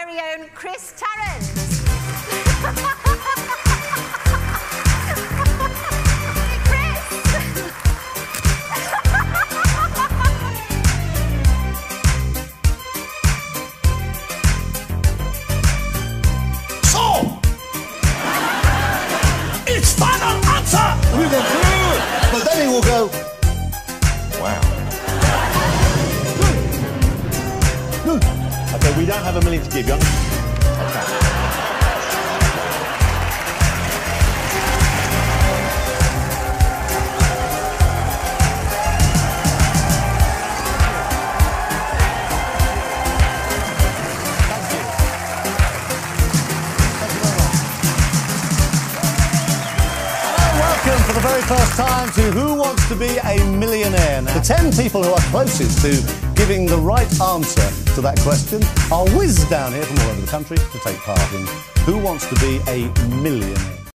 very own Chris Tarrant. It's final answer! You go through it, but then he will go, wow. Okay, we don't have a million to give you. Okay. Welcome for the very first time to Who Wants to Be a Millionaire? Now, the 10 people who are closest to giving the right answer to that question are whizzed down here from all over the country to take part in Who Wants to Be a Millionaire?